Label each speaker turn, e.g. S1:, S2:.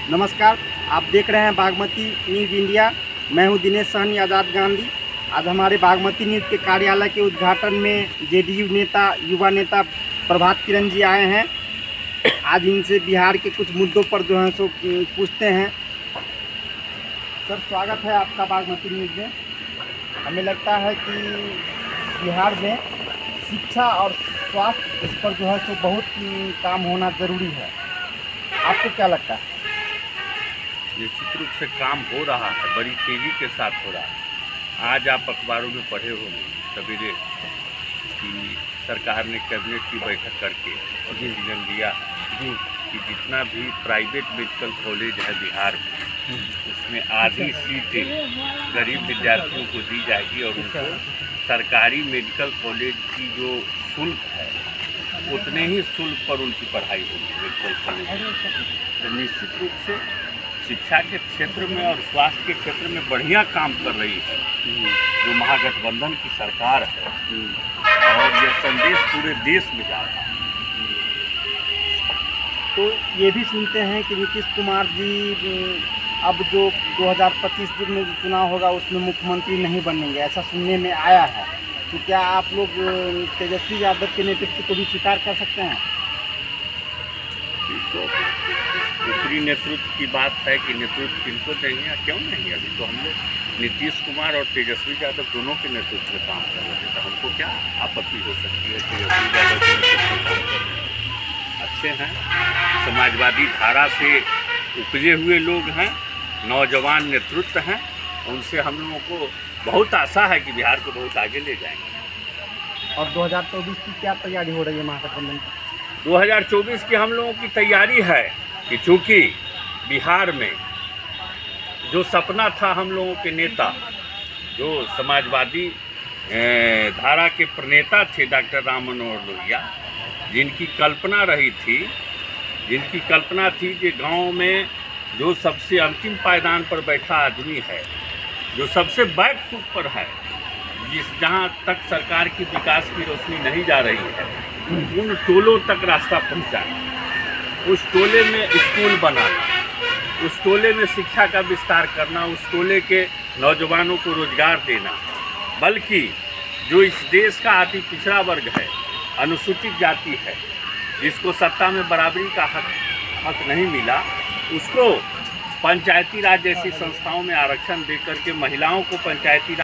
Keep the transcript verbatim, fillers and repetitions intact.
S1: नमस्कार, आप देख रहे हैं बागमती न्यूज़ इंडिया। मैं हूं दिनेश सहनी आज़ाद गांधी। आज हमारे बागमती न्यूज़ के कार्यालय के उद्घाटन में जेडीयू नेता युवा नेता प्रभात किरण जी आए हैं। आज इनसे बिहार के कुछ मुद्दों पर जो है सो पूछते हैं। सर, स्वागत है आपका बागमती न्यूज़ में। हमें लगता है कि बिहार में शिक्षा और स्वास्थ्य, इस पर जो है सो बहुत काम होना ज़रूरी है। आपको क्या लगता है?
S2: निश्चित रूप से काम हो रहा है, बड़ी तेज़ी के साथ हो रहा है। आज आप अखबारों में पढ़े होंगे सवेरे कि सरकार ने कैबिनेट की बैठक करके और डिसीजन लिया जी कि जितना भी प्राइवेट मेडिकल कॉलेज है बिहार में, उसमें आधी सीटें गरीब विद्यार्थियों को दी जाएगी और उनको सरकारी मेडिकल कॉलेज की जो शुल्क है उतने ही शुल्क पर उनकी पढ़ाई होगी मेडिकल कॉलेज। तो निश्चित रूप से शिक्षा के क्षेत्र में और स्वास्थ्य के क्षेत्र में बढ़िया काम कर रही है जो महागठबंधन की सरकार है, और यह संदेश पूरे देश में जा रहा है।
S1: तो ये भी सुनते हैं कि नीतीश कुमार जी अब जो दो हज़ार पच्चीस में जो चुनाव होगा उसमें मुख्यमंत्री नहीं बनेंगे, ऐसा सुनने में आया है। तो क्या आप लोग तेजस्वी यादव के नेतृत्व को भी स्वीकार कर सकते हैं?
S2: तो ऊपरी नेतृत्व की बात है कि नेतृत्व किनको देंगे या क्यों नहीं। अभी तो हम लोग नीतीश कुमार और तेजस्वी यादव दोनों के नेतृत्व में काम कर रहे हैं, तो हमको क्या आपत्ति हो सकती है। तेजस्वी यादव के नेतृत्व में काम कर रहे हैं, अच्छे हैं, समाजवादी धारा से उपजे हुए लोग हैं, नौजवान नेतृत्व हैं। उनसे हम लोगों को बहुत आशा है कि बिहार को बहुत आगे ले जाएंगे।
S1: और दो हज़ार चौबीस की क्या तैयारी हो रही है महागठबंधन की?
S2: दो हज़ार चौबीस की हम लोगों की तैयारी है कि चूँकि बिहार में जो सपना था हम लोगों के नेता, जो समाजवादी धारा के प्रणेता थे डॉक्टर राम मनोहर लोहिया, जिनकी कल्पना रही थी जिनकी कल्पना थी कि गांव में जो सबसे अंतिम पायदान पर बैठा आदमी है, जो सबसे बैक फुट पर है, जिस जहां तक सरकार की विकास की रोशनी नहीं जा रही है, उन टोलों तक रास्ता पहुंचाना, उस टोले में स्कूल बनाना, उस टोले में शिक्षा का विस्तार करना, उस टोले के नौजवानों को रोजगार देना, बल्कि जो इस देश का अति पिछड़ा वर्ग है, अनुसूचित जाति है, जिसको सत्ता में बराबरी का हक हक नहीं मिला, उसको पंचायती राज जैसी संस्थाओं में आरक्षण दे करके महिलाओं को पंचायती